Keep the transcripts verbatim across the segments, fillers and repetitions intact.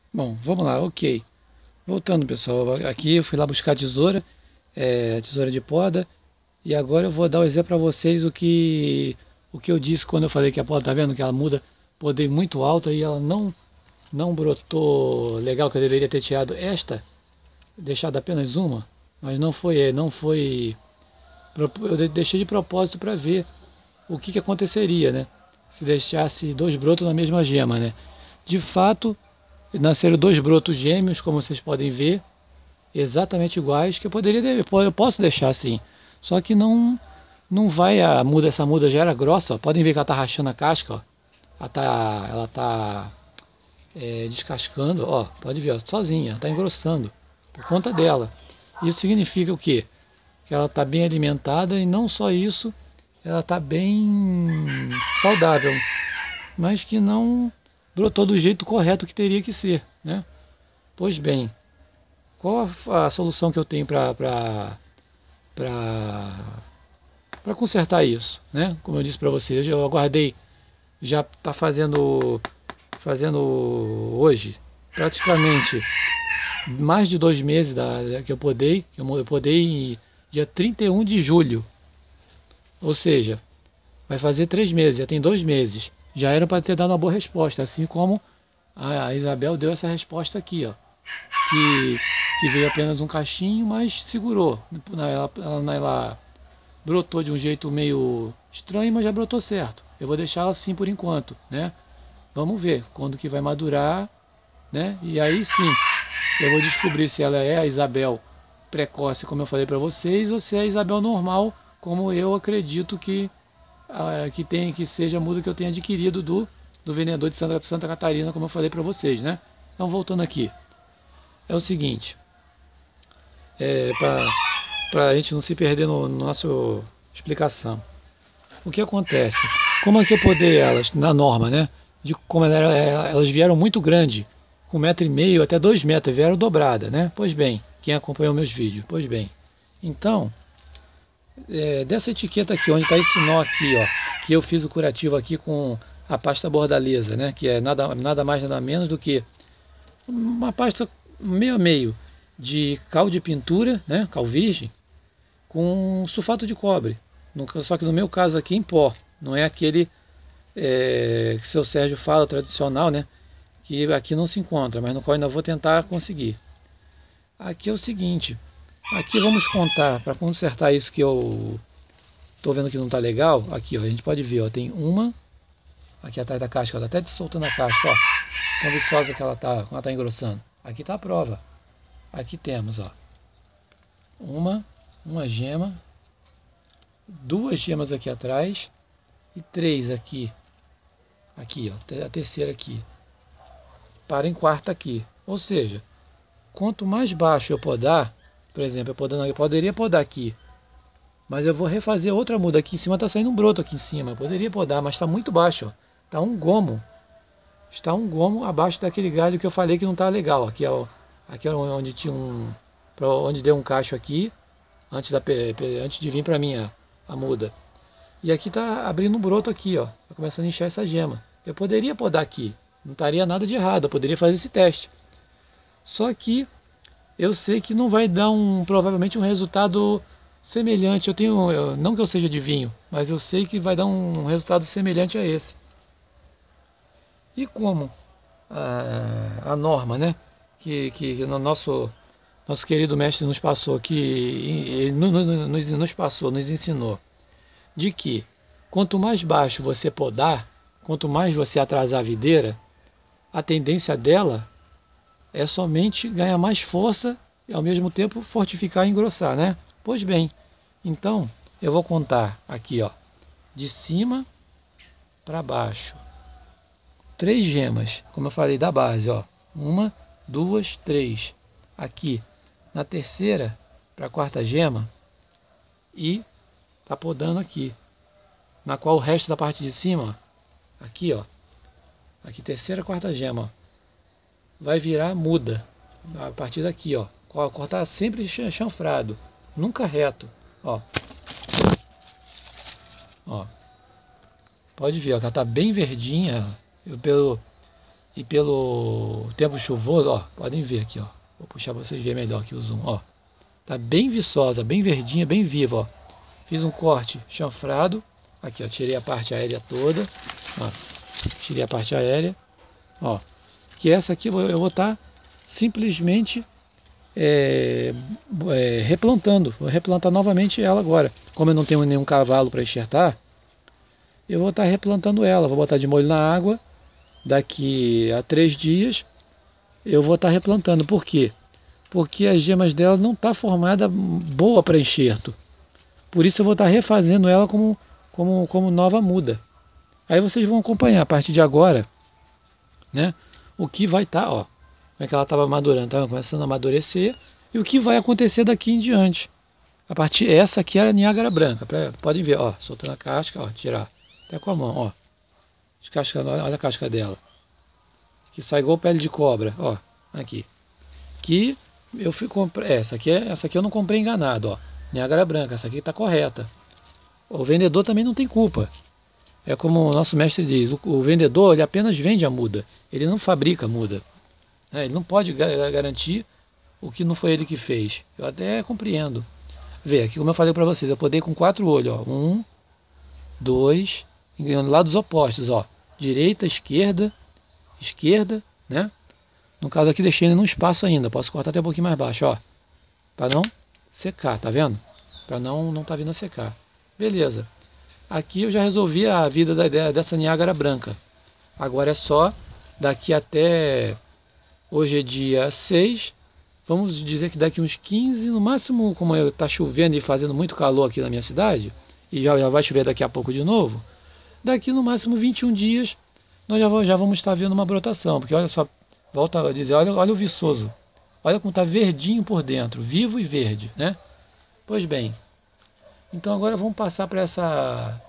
Bom, vamos lá, ok. Voltando, pessoal, aqui eu fui lá buscar a tesoura, é, tesoura de poda, e agora eu vou dar o exemplo para vocês o que o que eu disse quando eu falei que a poda, tá vendo que ela muda poder muito alto e ela não não brotou legal, que eu deveria ter tirado esta, deixado apenas uma, mas não foi, não foi, eu deixei de propósito para ver o que que aconteceria, né? Se deixasse dois brotos na mesma gema, né? De fato, nasceram dois brotos gêmeos, como vocês podem ver, exatamente iguais, que eu poderia, eu posso deixar assim. Só que não não vai a muda, essa muda já era grossa, ó. Podem ver que ela tá rachando a casca, ó. Ela tá, ela tá é, descascando, ó, pode ver, ó, sozinha, está engrossando por conta dela. Isso significa o quê? Que ela está bem alimentada e não só isso, ela está bem saudável, mas que não brotou do jeito correto que teria que ser, né? Pois bem, qual a, a solução que eu tenho para para para consertar isso, né? Como eu disse para vocês, eu aguardei, já está fazendo fazendo hoje praticamente mais de dois meses da, da, que eu podei, que eu podei dia trinta e um de julho, ou seja, vai fazer três meses, já tem dois meses. Já era para ter dado uma boa resposta, assim como a, a Isabel deu essa resposta aqui, ó, que, que veio apenas um cachinho, mas segurou. Ela, ela, ela brotou de um jeito meio estranho, mas já brotou certo. Eu vou deixar ela assim por enquanto, né? Vamos ver quando que vai madurar, né? E aí sim, eu vou descobrir se ela é a Isabel precoce, como eu falei para vocês, ou se é a Isabel normal, como eu acredito que ah, que tem que seja a muda que eu tenho adquirido do, do vendedor de Santa, Santa Catarina, como eu falei para vocês, né? Então voltando aqui, é o seguinte, é, para a gente não se perder no, no nosso explicação. O que acontece? Como é que eu podei elas na norma, né? De como ela, elas vieram muito grande, com um metro e meio até dois metros, vieram dobrada, né? Pois bem, quem acompanhou meus vídeos, pois bem. Então, é, dessa etiqueta aqui, onde está esse nó aqui, ó, que eu fiz o curativo aqui com a pasta bordaleza, né? Que é nada, nada mais nada menos do que uma pasta meio a meio de cal de pintura, né? Cal virgem, com sulfato de cobre. Só que no meu caso aqui em pó, não é aquele é, que o seu Sérgio fala, tradicional, né? Que aqui não se encontra, mas no qual ainda vou tentar conseguir. Aqui é o seguinte, aqui vamos contar, para consertar isso que eu estou vendo que não está legal, aqui ó, a gente pode ver, ó, tem uma, aqui atrás da casca, ela está até soltando a casca, ó, tão viçosa que ela está, quando ela está engrossando. Aqui está a prova, aqui temos, ó, uma, uma gema, duas gemas aqui atrás e três aqui, aqui ó, a terceira aqui, para em quarta aqui, ou seja, quanto mais baixo eu podar, por exemplo, eu, podando, eu poderia podar aqui, mas eu vou refazer outra muda aqui em cima, está saindo um broto aqui em cima, eu poderia podar, mas está muito baixo, está um gomo, está um gomo abaixo daquele galho que eu falei que não está legal, aqui é, aqui é onde tinha um, onde deu um cacho aqui, antes, da, antes de vir para mim a, a muda, e aqui está abrindo um broto aqui, ó, tá começando a inchar essa gema, eu poderia podar aqui, não estaria nada de errado, eu poderia fazer esse teste. Só que eu sei que não vai dar um, provavelmente um resultado semelhante. Eu tenho, eu, não que eu seja adivinho, mas eu sei que vai dar um resultado semelhante a esse. E como a, a norma, né, que, que no nosso nosso querido mestre nos passou, que ele nos, nos passou, nos ensinou, de que quanto mais baixo você podar, quanto mais você atrasar a videira, a tendência dela é somente ganhar mais força e ao mesmo tempo fortificar e engrossar, né? Pois bem, então eu vou contar aqui, ó, de cima para baixo, três gemas, como eu falei da base, ó, uma, duas, três, aqui na terceira para a quarta gema e tá podando aqui, na qual o resto da parte de cima, ó, aqui, ó, aqui terceira, quarta gema, ó, vai virar muda a partir daqui, ó, cortar sempre chanfrado, nunca reto, ó, ó, pode ver, ó, que ela tá bem verdinha, eu, pelo, e pelo tempo chuvoso, ó, podem ver aqui, ó. Vou puxar para vocês verem melhor aqui o zoom, ó. Tá bem viçosa, bem verdinha, bem viva, ó. Fiz um corte chanfrado, aqui, ó, tirei a parte aérea toda, ó. Tirei a parte aérea, ó. Que essa aqui eu vou estar tá simplesmente é, é, replantando. Vou replantar novamente ela agora. Como eu não tenho nenhum cavalo para enxertar, eu vou estar tá replantando ela. Vou botar de molho na água. Daqui a três dias eu vou estar tá replantando. Por quê? Porque as gemas dela não está formada boa para enxerto. Por isso eu vou estar tá refazendo ela como, como, como nova muda. Aí vocês vão acompanhar a partir de agora, né? O que vai estar, tá, ó. Como é que ela estava madurando, estava começando a amadurecer. E o que vai acontecer daqui em diante. A partir, essa aqui era a Niágara branca. Pra, podem ver, ó, soltando a casca, ó, tirar. Até com a mão, ó. Descascando, olha a casca dela. Que sai igual pele de cobra, ó. Aqui. Que eu fui comprar. Essa aqui, é, essa aqui eu não comprei enganado, ó. Niágara branca, essa aqui está correta. O vendedor também não tem culpa. É como o nosso mestre diz, o, o vendedor ele apenas vende a muda. Ele não fabrica a muda. É, ele não pode garantir o que não foi ele que fez. Eu até compreendo. Vê, aqui como eu falei para vocês, eu podei com quatro olhos, ó. Um, dois, lados opostos, ó. Direita, esquerda, esquerda, né? No caso aqui deixei ele num espaço ainda, posso cortar até um pouquinho mais baixo, ó. Para não secar, tá vendo? Para não não tá vindo a secar. Beleza. Aqui eu já resolvi a vida da, dessa Niágara branca. Agora é só daqui até... Hoje é dia seis. Vamos dizer que daqui uns quinze, no máximo, como está chovendo e fazendo muito calor aqui na minha cidade, e já, já vai chover daqui a pouco de novo, daqui no máximo vinte e um dias nós já, já vamos estar vendo uma brotação. Porque olha só, volta a dizer, olha, olha o viçoso. Olha como está verdinho por dentro, vivo e verde, né? Pois bem, então agora vamos passar para essa,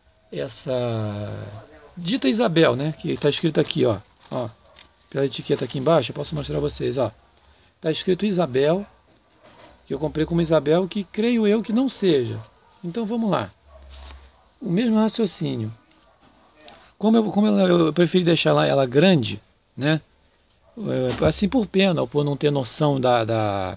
essa dita Isabel, né? Que está escrito aqui, ó, ó. Pela etiqueta aqui embaixo, eu posso mostrar a vocês, ó. Está escrito Isabel, que eu comprei como Isabel, que creio eu que não seja. Então vamos lá. O mesmo raciocínio. Como eu, como eu, eu preferi deixar ela, ela grande, né? Assim por pena, ou por não ter noção da, da,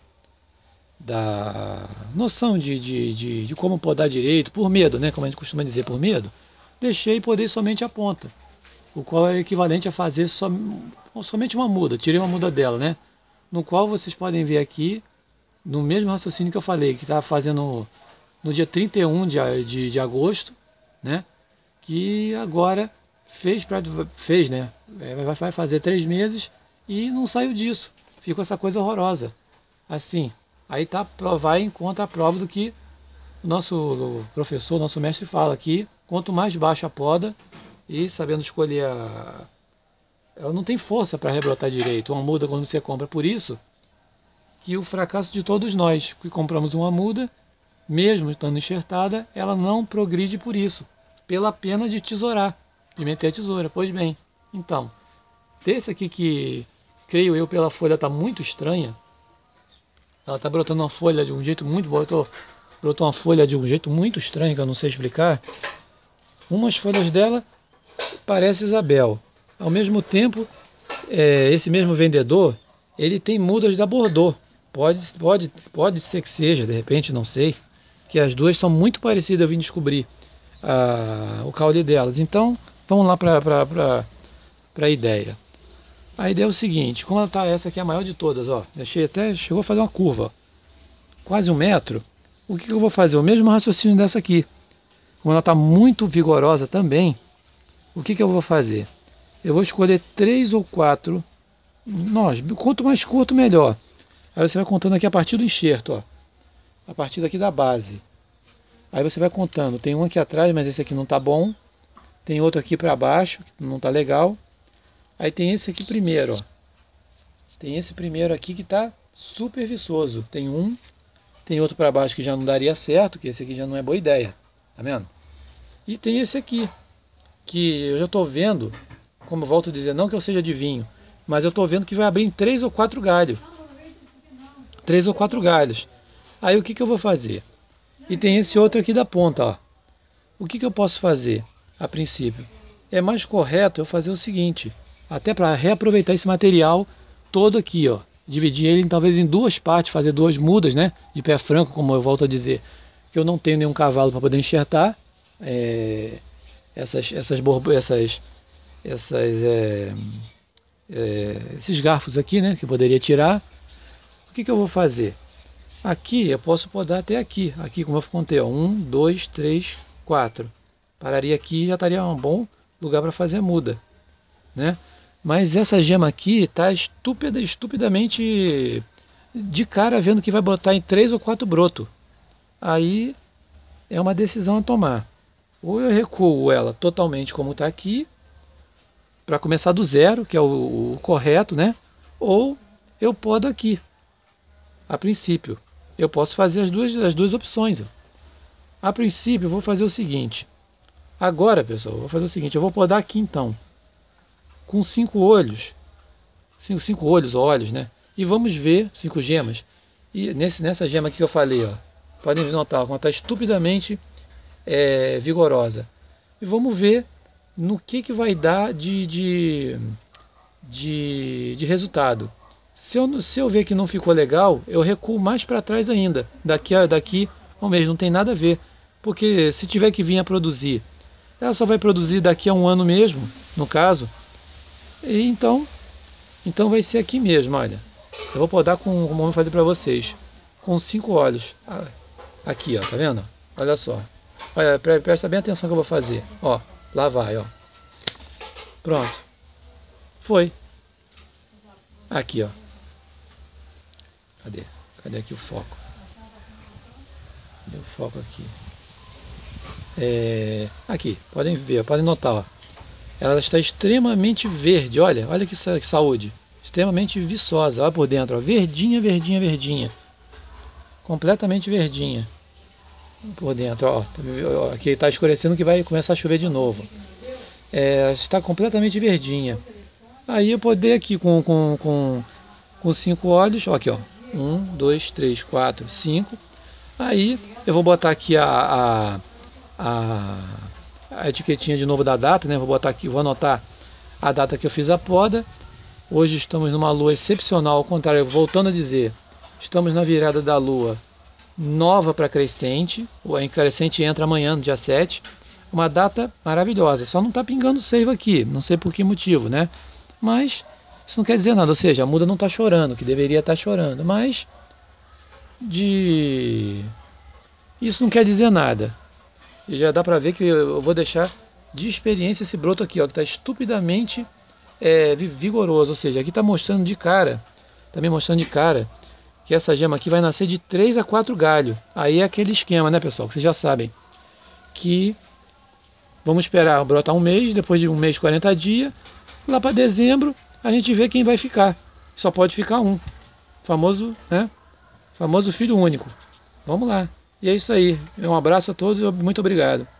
da noção de, de, de, de como podar direito, por medo, né? Como a gente costuma dizer, por medo, deixei poder somente a ponta, o qual é equivalente a fazer só, somente uma muda, tirei uma muda dela, né? No qual vocês podem ver aqui, no mesmo raciocínio que eu falei, que estava fazendo no dia trinta e um de, de, de agosto, né? Que agora fez, pra, fez né? Vai fazer três meses e não saiu disso. Ficou essa coisa horrorosa. Assim, aí tá, vai em conta a prova do que o nosso professor, nosso mestre fala aqui, quanto mais baixa a poda, e sabendo escolher a... ela não tem força para rebrotar direito, uma muda quando você compra. Por isso que o fracasso de todos nós, que compramos uma muda, mesmo estando enxertada, ela não progride por isso, pela pena de tesourar, de meter a tesoura. Pois bem, então, desse aqui que, creio eu, pela folha está muito estranha, ela está brotando uma folha de um jeito muito bom, tô, brotou uma folha de um jeito muito estranho, que eu não sei explicar. Umas folhas dela parece Isabel. Ao mesmo tempo, é, esse mesmo vendedor, ele tem mudas da Bordeaux. Pode, pode, pode ser que seja, de repente, não sei, que as duas são muito parecidas, eu vim descobrir a, o caule delas. Então, vamos lá para a ideia. A ideia é o seguinte, como ela tá, essa aqui é a maior de todas, ó, deixei até, chegou a fazer uma curva, ó, quase um metro. O que, que eu vou fazer? O mesmo raciocínio dessa aqui. Como ela está muito vigorosa também, o que, que eu vou fazer? Eu vou escolher três ou quatro nós. Quanto mais curto, melhor. Aí você vai contando aqui a partir do enxerto, ó. A partir daqui da base. Aí você vai contando. Tem um aqui atrás, mas esse aqui não tá bom. Tem outro aqui para baixo, que não tá legal. Aí tem esse aqui primeiro, ó. Tem esse primeiro aqui que tá super viçoso. Tem um, tem outro para baixo que já não daria certo, que esse aqui já não é boa ideia. Tá vendo? E tem esse aqui, que eu já tô vendo, como eu volto a dizer, não que eu seja adivinho, mas eu tô vendo que vai abrir em três ou quatro galhos. Três ou quatro galhos. Aí o que, que eu vou fazer? E tem esse outro aqui da ponta, ó. O que, que eu posso fazer, a princípio? É mais correto eu fazer o seguinte. até para reaproveitar esse material todo aqui, ó. Dividir ele talvez em duas partes, fazer duas mudas, né? De pé franco, como eu volto a dizer, que eu não tenho nenhum cavalo para poder enxertar é, essas, essas, borbo, essas, essas, é, é, esses garfos aqui, né? Que eu poderia tirar. O que, que eu vou fazer? Aqui eu posso podar até aqui. Aqui, como eu contei, ó, um, dois, três, quatro. Pararia aqui e já estaria um bom lugar para fazer a muda, né? Mas essa gema aqui está estúpida, estupidamente de cara, vendo que vai botar em três ou quatro brotos. Aí é uma decisão a tomar. Ou eu recuo ela totalmente como está aqui, para começar do zero, que é o, o correto, né? Ou eu podo aqui. A princípio, eu posso fazer as duas, as duas opções. A princípio, eu vou fazer o seguinte. Agora, pessoal, eu vou fazer o seguinte. Eu vou podar aqui, então, com cinco olhos. Cinco, cinco olhos, olhos, né? E vamos ver, cinco gemas. E nesse, nessa gema aqui que eu falei, ó. Podem notar, como está estupidamente é, vigorosa. E vamos ver no que, que vai dar de, de, de, de resultado. Se eu, se eu ver que não ficou legal, eu recuo mais para trás ainda. Daqui a daqui ao mês, não tem nada a ver. Porque se tiver que vir a produzir, ela só vai produzir daqui a um ano mesmo, no caso. E então, então vai ser aqui mesmo, olha. Eu vou podar com, como eu vou fazer para vocês, com cinco olhos. Aqui, ó, tá vendo? Olha só. Olha, presta bem atenção que eu vou fazer. Ó, lá vai, ó. Pronto. Foi. Aqui, ó. Cadê? Cadê aqui o foco? Cadê o foco aqui? É... Aqui, podem ver, podem notar, ó. Ela está extremamente verde, olha, olha que saúde. Extremamente viçosa, olha por dentro, ó. Verdinha, verdinha, verdinha. Completamente verdinha. Por dentro, ó. Aqui está escurecendo que vai começar a chover de novo. É, está completamente verdinha. Aí eu poder aqui com, com, com, com cinco olhos, ó, aqui, ó. Um, dois, três, quatro, cinco. Aí eu vou botar aqui a, a, a, a etiquetinha de novo da data, né? Vou botar aqui, vou anotar a data que eu fiz a poda. Hoje estamos numa lua excepcional, ao contrário, voltando a dizer, estamos na virada da lua nova para crescente. A crescente entra amanhã, no dia sete. Uma data maravilhosa, só não está pingando seiva aqui, não sei por que motivo, né? Mas isso não quer dizer nada, ou seja, a muda não está chorando, que deveria estar chorando, mas de isso não quer dizer nada. E já dá para ver que eu vou deixar de experiência esse broto aqui, ó, que está estupidamente é, vigoroso, ou seja, aqui está mostrando de cara, está me mostrando de cara que essa gema aqui vai nascer de três a quatro galhos. Aí é aquele esquema, né, pessoal, que vocês já sabem, que vamos esperar brotar um mês, depois de um mês, quarenta dias, lá para dezembro a gente vê quem vai ficar. Só pode ficar um, famoso, né, famoso filho único. Vamos lá. E é isso aí. Um abraço a todos e muito obrigado.